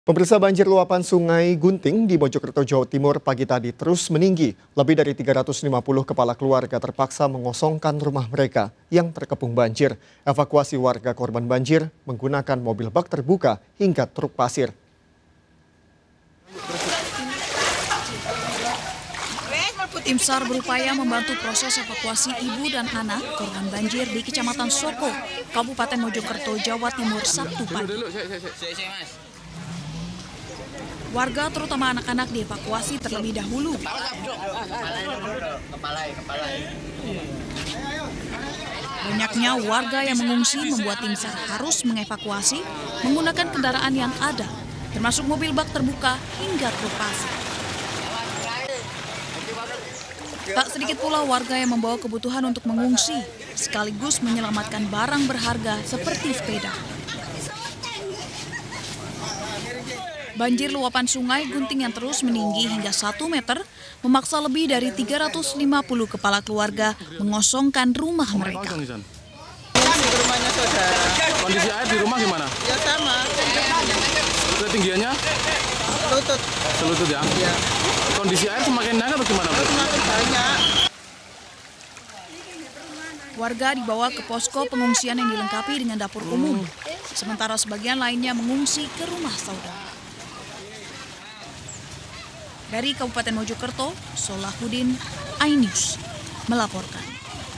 Pemirsa, banjir luapan Sungai Gunting di Mojokerto, Jawa Timur pagi tadi terus meninggi. Lebih dari 350 kepala keluarga terpaksa mengosongkan rumah mereka yang terkepung banjir. Evakuasi warga korban banjir menggunakan mobil bak terbuka hingga truk pasir. Tim SAR berupaya membantu proses evakuasi ibu dan anak korban banjir di Kecamatan Soko, Kabupaten Mojokerto, Jawa Timur, Sabtu pagi. Warga terutama anak-anak dievakuasi terlebih dahulu. Banyaknya warga yang mengungsi membuat tim SAR harus mengevakuasi menggunakan kendaraan yang ada, termasuk mobil bak terbuka hingga truk pasir. Tak sedikit pula warga yang membawa kebutuhan untuk mengungsi, sekaligus menyelamatkan barang berharga seperti sepeda. Banjir luapan Sungai Gunting yang terus meninggi hingga 1 meter memaksa lebih dari 350 kepala keluarga mengosongkan rumah mereka. Rumahnya saudara. Kondisi air di rumah gimana? Ya sama. Ketinggiannya? Lutut. Selutut ya? Ya. Kondisi air semakin naik atau gimana? Semakin banyak. Warga dibawa ke posko pengungsian yang dilengkapi dengan dapur umum. Sementara sebagian lainnya mengungsi ke rumah saudara. Dari Kabupaten Mojokerto, Solahuddin, iNews melaporkan.